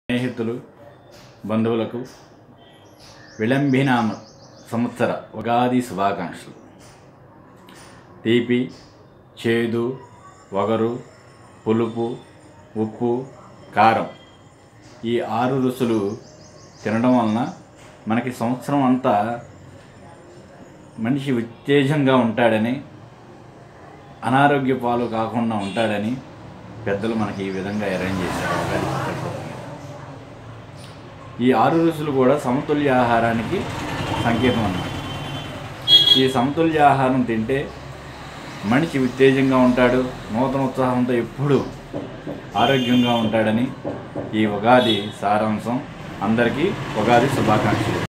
స్నేహితులు బంధువులకు విళంబినామ సంవత్సర ఉగాది శుభాకాంక్షలు. తీపి, చేదు, వగరు, పులుపు, ఉప్పు, కారం ఈ 6 రుచులు తినడం వలన మనకి సంవత్సరం అంతా మనిషి ఉత్తేజంగా ఉంటాడని, అనారోగ్య పాలు కాకుండా ఉంటాడని పెద్దలు మనకి ఈ విధంగా అరేంజ్ చేశారు. ఈ 6 రుచులు కూడా సమతుల్య ఆహారానికి సంకేతం అన్నమాట. ఈ సమతుల్య ఆహారం తింటే మనిషి ఉత్తేజంగా ఉంటాడు, నూతన ఉత్సాహంతో ఎప్పుడూ ఆరోగ్యంగా ఉంటాడని ఈ ఉగాది సారాంశం. అందరికీ ఉగాది శుభాకాంక్షలు.